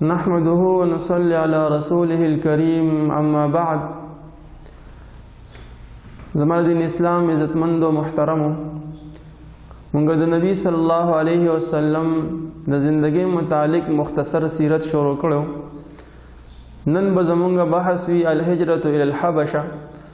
نحمده ونصلي على رسوله الكريم اما بعد. زمان دین اسلام عزتمند و محترمو، مونږ د نبی صلی الله علیه وسلم د زندگی متعلق مختصر سیرت شروع کړو. نن به زمونږ بحث وی الهجرة الى الحبشه،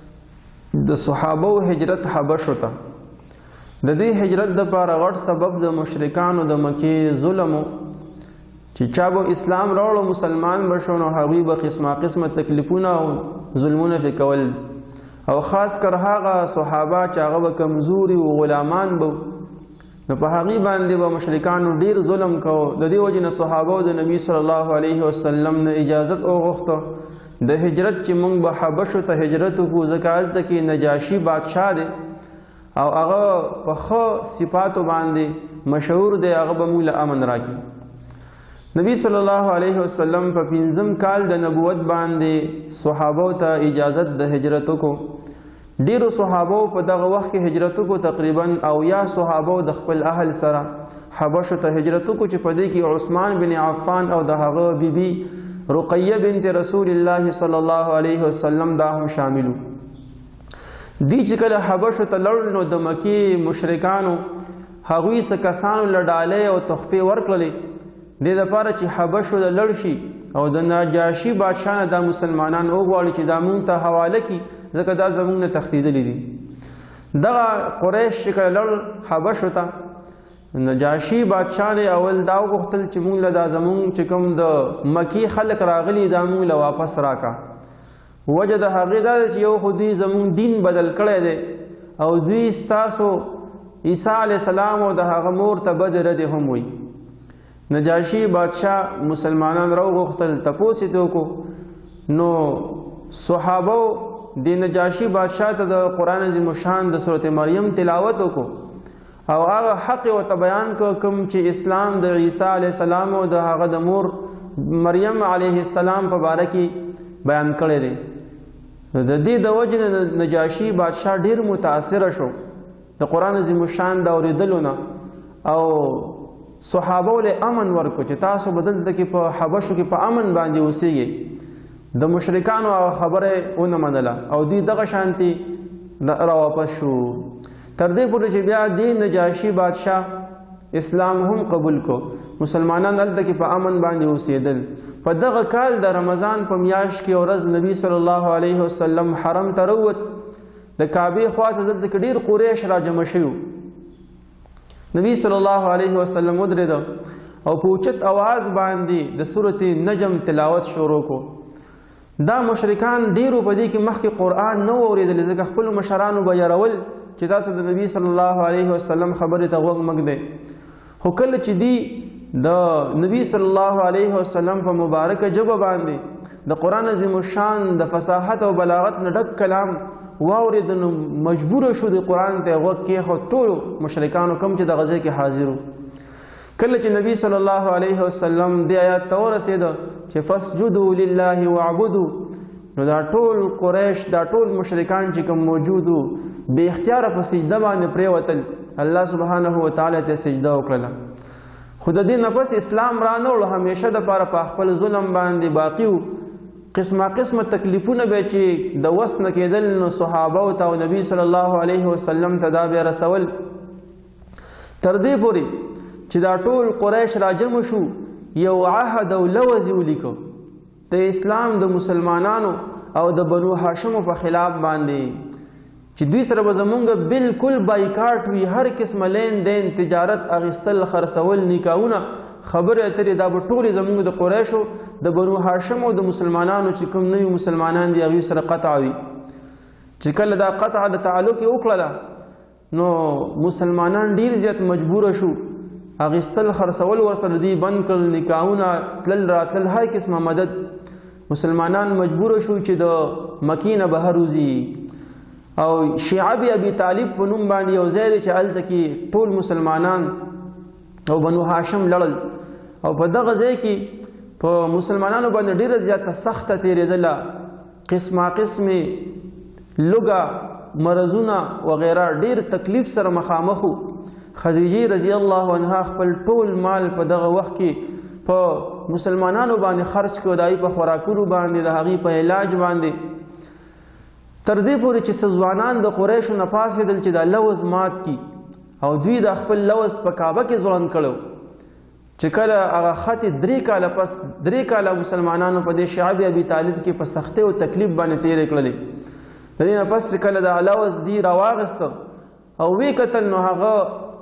د صحابو هجرت حبشو ته. د دې هجرت د پاره غټ سبب د مشرکانو د مکی ظلمو، چې چا به اسلام راوړو مسلمان بشو نو هغوی به قسمه تکلیفونه او ظلمونه پې کول، او خاص کر هغه صحابه چې هغه به کمزوري او غلامان به، نو په هغوی باندې به مشرکانو ډیر ظلم کوو. د دې وجې نه صحابو د نبي صلی الله علیه وسلم نه اجازت وغوښته د هجرت، چې موږ به حبشو ته هجرت وکړو، ځکه هلته کې نجاشي بادشاه دی او هغه په ښه صفاتو باندې مشهور دی، هغه به موږ له امن راکړي. نبی صلی الله علیه وسلم په 5م کال د نبوت باندې صحابو ته اجازت د هجرت وکړو. ډیرو صحابو په دغه وخت کې هجرت وکړو، تقریبا 90 صحابو د خپل اهل سره حبشو ته هجرت وکړو، چې په دې کې عثمان بن عفان او د هغه بیبي رقیه بنت رسول الله صلی الله علیه وسلم دا هم شاملو. دی چې کله حبشو ته لاړل نو د مکی مشرکانو هغوی څه کسانو له ډالۍ او تحفې ورکړلې، دې دپاره چې حبشو ته لاړ شي او د نجاشي بادشاه نه دا مسلمانان وغواړي چې دا مونږ ته حواله کړي، ځکه دا زمونږ نه تښتېدلي دي. دغه قریش چې کله لاړ حبشو ته، نجاشي بادشاه نه اول دا وغوښتل چې مونږ له دا زمونږ چې کوم د مکی خلک راغلي دا مونږ له واپس راکړه. وجه د هغې دا ده چې یو خو دوی زمونږ دین بدل کړی دی او دوی ستاسو عیسی علیه السلام او د هغه مور ته بد ردې هم وایي. نجاشي بادشاه مسلمانان راوغوښتل، تپوس یې وکړو. نو صحابو د نجاشي بادشاه ته د قرآن عظیم الشان د سورت مریم تلاوت وکړو او هغه حق یې ورته بیان کړ، کوم چې اسلام د عیسی علیه السلام او د هغه د مور مریم علیه السلام په باره کې بیان کړی دی. د دې د وجې نه نجاشي بادشاه ډیر متاثره شو د قرآن عظیم الشان د اورېدلو نه، او صحابو له امن ورکو چې تاسو به دلته کې په حبشو کې په امن باندې اوسېږئ. د مشرکانو هغه خبره ونه منله او دوی دغه شانتي راواپس شو، تر دې پورې چې بیا دې نجاشي بادشاه اسلام هم قبول کو، مسلمانان هلته کې په امن باندې اوسېدل. په دغه کال د رمضان په میاشت کې ورځ نبی صلی الله علیه وسلم حرم ته راووت. د کعبې خواته دلته کې ډېر قریش راجمع شوي. نبی صلی الله علیه وسلم ودرېده او په اوچت اواز باندې د سورت نجم تلاوت شروع کو. دا مشرکان ډیرو په دې کې مخکې قرآن نه اورېدلی، ځکه خپلو مشرانو به یارول چې تاسو د نبی صلی الله علیه وسلم خبرې ته غوږ مږ دی. خو کله چې دی د نبی صلی الله علیه وسلم په مبارکه ژبه باندې د قرآن عظیم الشان د فصاحت او بلاغت نه ډک کلام واورېد، نو مجبوره شو د قرآن ته غوږ کېښود. ټولو مشرکانو کوم چې د غزې کې حاضر وو. کله چې نبی صلی الله علیه وسلم دې آیات ته ورسېده چې فاسجدوا لله واعبدوا، نو دا ټول قریش، دا ټول مشرکان چې کوم موجود وو بې اختیاره په سجده باندې پرېوتل، الله سبحانه وتعالی ته سجده وکړله. خو د دې نه پس اسلام را نه وړو، همیشه دپاره په خپل ظلم باندې باقي وو. قسمه تکلیفونه به چې د وس نه کېدل، نو صحابو ته او نبی صلی الله علیه وسلم ته دا بیا رسول، تر دې پورې چې دا ټول قریش راجمع شو، یو عهد او لوز یې ولیکو د اسلام د مسلمانانو او د بنو هاشمو په خلاف باندې، چې دوی سره به زمونږ بالکل بایکاټ وي، هر قسمه لین دین، تجارت، اخیستل، خرڅول، نکاحونه، خبرې اترې، دا به ټولې زمونږ د قریشو د بنو هاشم او د مسلمانانو چې کوم نوي مسلمانان دي هغوی سره قطع وي. چې کله دا قطع د تعلق یې وکړله، نو مسلمانان ډیر زیات مجبوره شو، اخیستل خرڅول ورسره دوی بند کړل، نکاحونه، تلل راتلل، هر قسمه مدد. مسلمانان مجبوره شو چې د مکې نه بهر وځي، او شیعه ابي طالب په نوم باندې یو ځای دی چې هلته کې ټول مسلمانان او بنو هاشم لړل، او په دغه ځای کې په مسلمانانو باندې ډیره زیاته سخته تېرېدله، قسمې لوږه، مرضونه وغیره، ډیر تکلیف سره مخامخ وو. خدیجه رضی الله عنها خپل ټول مال په دغه وخت کې په مسلمانانو باندې خرج کړو، د هغوی په خوراکونو باندې، د هغوی په علاج باندې، تر دې پورې چې څه ځوانان د قریشو نه پاڅېدل چې دا لوز مات کړي او دوی د خپل لوز په کعبه کې ځوړند کړی چې کله هغه خطې 3 کاله پس 3 کاله مسلمانانو په دې شعب ابي طالب کې په سختۍ او تکلیف باندې تېرې کړلې. د دې نه پس چې کله د لوز دی راواغسته او وی کتل نو هغه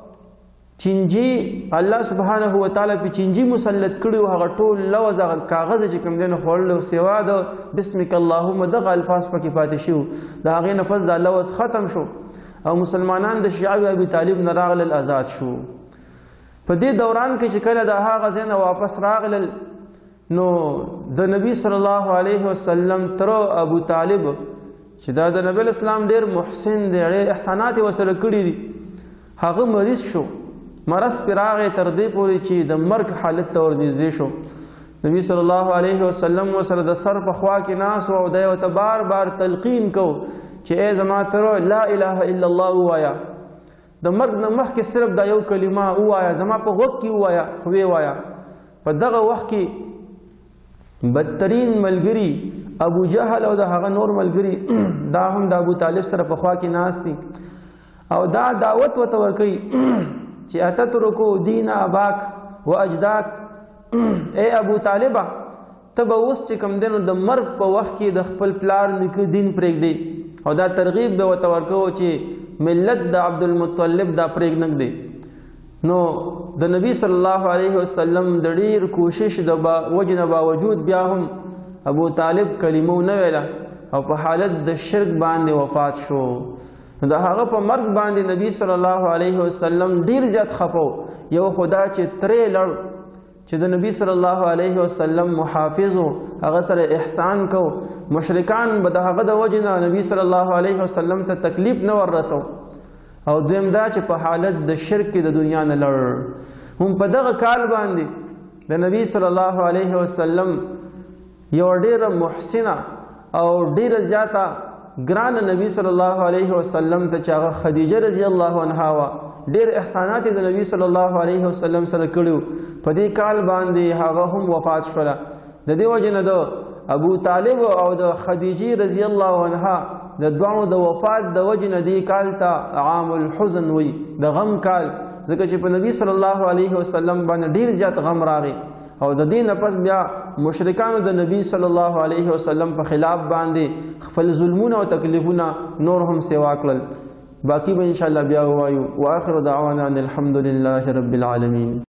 چینجي الله سبحانه وتعالی په چینجي مسلط کړي او هغه ټول لوز هغه کاغذ چې کوم دی نو خوړل او سوا د بسمک اللهم دغه الفاظ پکې پاتې شو، د هغې نه پس دا لوز ختم شو او مسلمانان د شعب ابي طالب نه راغلل، آزاد شو. په دې دوران کې چې کله د هغه ځای نه واپس راغلل نو د نبی صلی الله علیه وسلم تر ابو طالب چې دا د نبی اسلام ډېر محسن دی، ډېر احسانات یې ورسره کړي دي، هغه مریض شو، مرض پرې راغی تر دې پورې چې د مرګ حالت ته ورنږدې شو. نبی صلی الله علیه وسلم ورسره د سر په خوا کې ناست و او دی ورته بار بار تلقین کو چې ای زما تره لا اله الا الله ووایه، د مرګ نه مخکې صرف دا یو کلمه ووایه، زما په غوږ کې ووایه، خو ویې وایه. په دغه وخت کې بدترین ملګري ابو جهل او د هغه نور ملګري دا هم د ابو طالب سره په خوا کې ناست دي او دا دعوت ورته ورکوي چې اتترکو دین اباک و اجداک، ای ابو طالبه ته به اوس چې کوم دی نو د مرګ په وخت کې د خپل پلار نیکه دین پرېږدې، او دا ترغیب به ورته ورکوو چې ملت د عبدالمطلب دا پرېږدنږدې. نو د نبی صلی الله علیه وسلم د ډېر کوشش د وجې نه باوجود بیا هم ابو طالب کلمه ونه ویله او په حالت د شرک باندې وفات شو. د هغه په مرګ باندې نبی صلی الله علیه وسلم ډیر زیات خفو. یو خدا چې ترې لړ چې د نبی صلی الله علیه وسلم محافظ هغه سره احسان کو، مشرکان به د هغه د وجې نه نبی صلی الله علیه وسلم ته تکلیف نه ور رسو، او دویم دا چې په حالت د شرک کې د دنیا نه لړ. هم په دغه کال باندې د نبی صلی الله علیه وسلم یو ډیره محسنه او ډیره زیاته ګران نبی صلی الله علیه وسلم ته چې هغه خدیجه رضی الله عنها وا، ډیر احسانات د نبی صلی الله علیه وسلم سره کړیو. په دې کال باندې هغه هم وفات شوله. د دې وجې نه د ابو طالب او د خدیجه رضی الله عنها د دوانو د وفات د وجې نه دې کال ته عام الحزن وی، د غم کال، ځکه چې په نبی صلی الله علیه وسلم باندې ډیر زیات غم راغی او د دې نه پس بیا مشرکانو د نبی صلی الله علیه وسلم په خلاف باندې خپل ظلمونه او تکلیفونه نور هم سوا کړل. باقی به ان شاء الله بیا وایو. واخر دعوانا ان الحمد لله رب العالمین.